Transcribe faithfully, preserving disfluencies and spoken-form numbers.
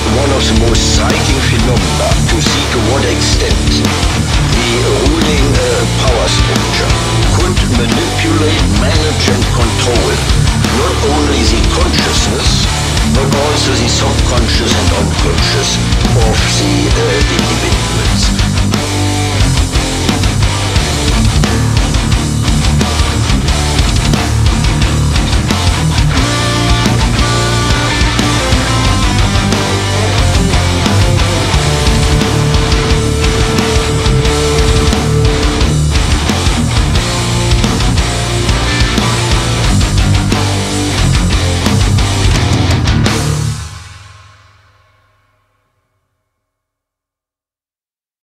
one of the most striking phenomena to see to what extent the ruling uh, power structure could manipulate, manage and control not only the consciousness but also the subconscious and unconscious of the uh, individuals.